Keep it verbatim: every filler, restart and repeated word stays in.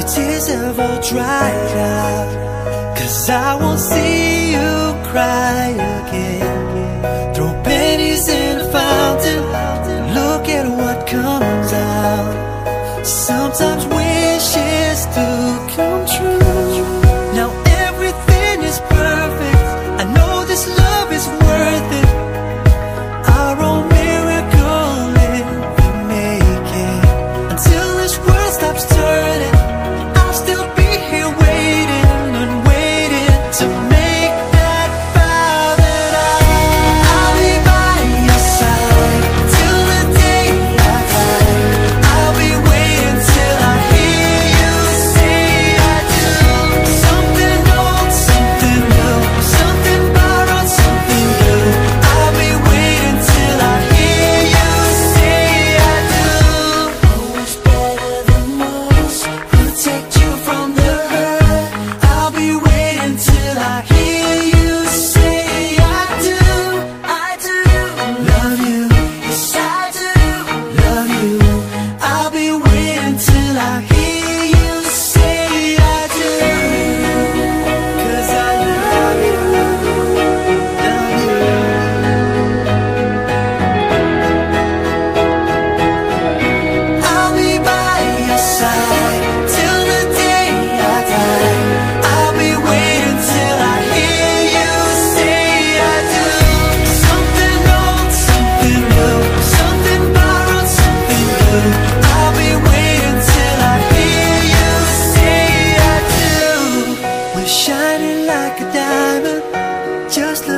your tears have all dried up, 'cause I won't see you cry again. Throw pennies in a fountain, look at what comes out. Sometimes wishes do come true. Now everything is perfect, I know this love is worth it. Our own miracle if we make it. Until this world stops turning, I'll still be here waiting and waiting to make that vow that I, I'll be by your side till the day I die. I'll be waiting till I hear you say I do. Something old, something new, something borrowed, something new. I'll be waiting till I hear you say I do. Always better than most, protect you from the hurt. I'll be waiting till I hear you say I do. I do love you, yes I do love you. I'll be waiting till I hear you say I do, 'cause I love you, love you. I'll be by your side till the day I die. I'll be waiting till I hear you say I do. Something old, something new, something borrowed, something new. I'll be waiting till I hear you say I do. We're shining like a diamond, just